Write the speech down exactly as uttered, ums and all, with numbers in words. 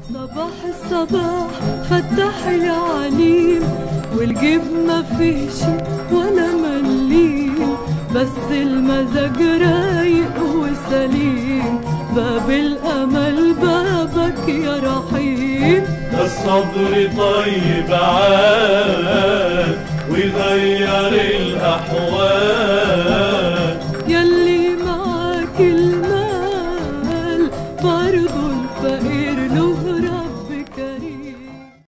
صباح الصباح فتح يا عليم، والجيب ما فيش ولا مليم، بس المزاج رايق وسليم، باب الامل بابك يا رحيم. ده الصبر طيب عاد ويغير الاحوال،